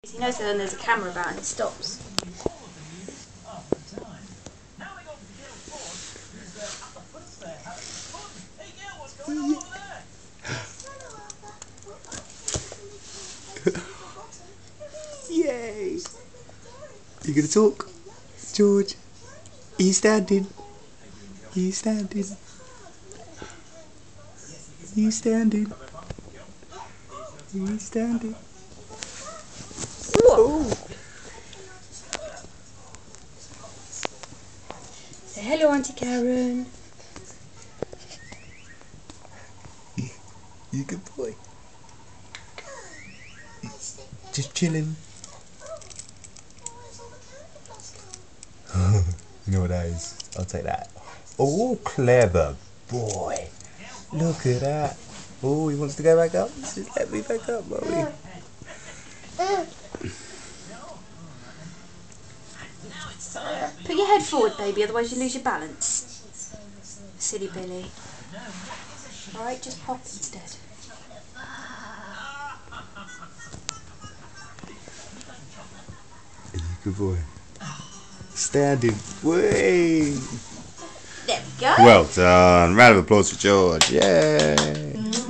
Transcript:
He knows that when there's a camera about and he stops. Yay! You gonna talk? George? Are you standing? Are you standing? Are you standing? Are you standing? Whoa! Say hello, Auntie Karen. You good boy? Just chilling. You know what that is? I'll take that. Oh, clever boy. Look at that. Oh, he wants to go back up? Just let me back up, mommy. Put your head forward, baby, otherwise you lose your balance. Silly Billy. Alright, just pop instead. Good boy. Standing. Way. There we go. Well done. Round of applause for George. Yay.